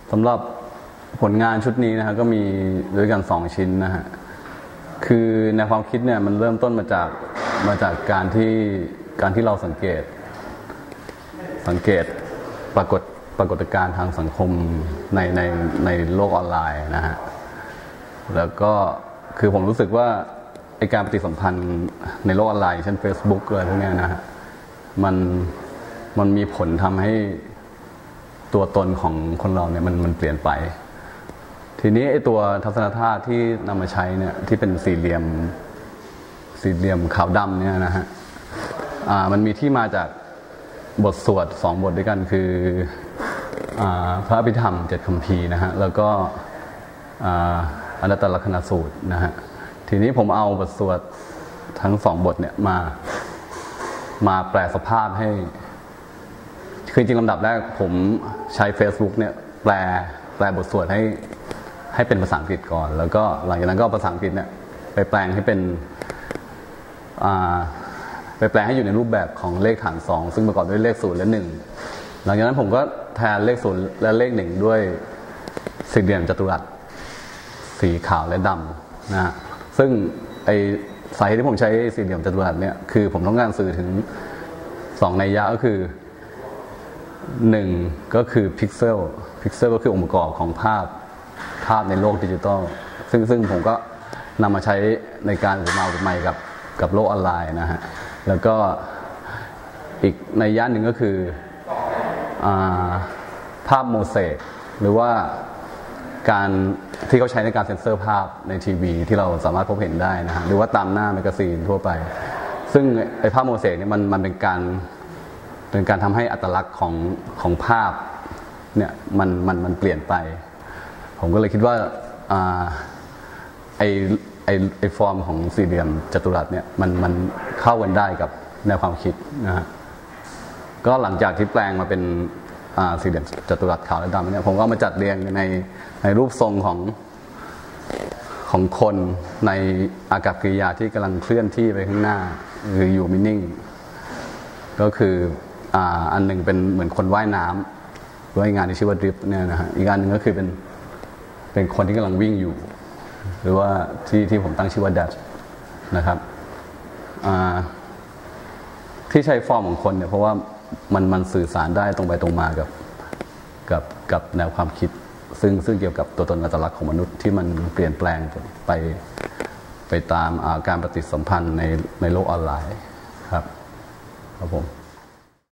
สำหรับผลงานชุดนี้นะฮะก็มีด้วยกัน2ชิ้นนะฮะคือในความคิดเนี่ยมันเริ่มต้นมาจากการที่เราสังเกตปรากฏการณ์ทางสังคมในโลกออนไลน์นะฮะแล้วก็คือผมรู้สึกว่าไอ้การปฏิสัมพันธ์ในโลกออนไลน์เช่น Facebook อะไรพวกนี้นะฮะมันมีผลทำให้ตัวตนของคนเราเนี่ยมันเปลี่ยนไปทีนี้ไอ้ตัวทัศนคติที่นำมาใช้เนี่ยที่เป็นสี่เหลี่ยมขาวดำเนี่ยนะฮะมันมีที่มาจากบทสวด2 บทด้วยกันคือพระอภิธรรม7 คัมภีร์นะฮะแล้วก็อนัตตลักษณสูตรนะฮะทีนี้ผมเอาบทสวดทั้ง2 บทเนี่ยมาแปลสภาพให้คือจริงลำดับแรกผมใช้ Facebook เนี่ยแปลบทสวดให้เป็นภาษาอังกฤษก่อนแล้วก็หลังจากนั้นก็ภาษาอังกฤษเนี่ยไปแปลงให้เป็นไปแปลงให้อยู่ในรูปแบบของเลขฐาน2ซึ่งประกอบด้วยเลข0และ1หลังจากนั้นผมก็แทนเลข0และเลข1ด้วยสี่เหลี่ยมจัตุรัสสีขาวและดำนะฮะซึ่งไอสาเหตุที่ผมใช้สี่เหลี่ยมจัตุรัสเนี่ยคือผมต้องการสื่อถึง2 นัยยะก็คือ1ก็คือพิกเซลก็คือองค์ประกอบของภาพในโลกดิจิตอลซึ่งผมก็นำมาใช้ในการอุปมากับโลกออนไลน์นะฮะแล้วก็อีกนัยยะหนึ่งก็คือภาพโมเสกหรือว่าการที่เขาใช้ในการเซ็นเซอร์ภาพในทีวีที่เราสามารถพบเห็นได้นะฮะหรือว่าตามหน้าแมกกาซีนทั่วไปซึ่งไอ้ภาพโมเสกเนี่ยมันเป็นการทำให้อัตลักษณ์ของภาพเนี่ยมันเปลี่ยนไปผมก็เลยคิดว่าไอฟอร์มของสี่เหลี่ยมจัตุรัสเนี่ยมันเข้ากันได้กับแนวความคิดนะฮะก็หลังจากที่แปลงมาเป็นสี่เหลี่ยมจัตุรัสขาวและดำเนี่ยผมก็มาจัดเรียงในรูปทรงของคนในอากัปกิริยาที่กำลังเคลื่อนที่ไปข้างหน้าหรืออยู่นิ่งก็คืออันหนึ่งเป็นเหมือนคนว่ายน้ำว่ายงานที่ชื่อว่าดริฟต์เนี่ยนะฮะอีกอันหนึ่งก็คือเป็นคนที่กำลังวิ่งอยู่หรือว่าที่ผมตั้งชื่อว่าดัชนะครับที่ใช้ฟอร์มของคนเนี่ยเพราะว่ามันสื่อสารได้ตรงไปตรงมากับแนวความคิดซึ่งเกี่ยวกับตัวตนอัตลักษณ์ของมนุษย์ที่มันเปลี่ยนแปลงไปตามการปฏิสัมพันธ์ในโลกออนไลน์ครับผม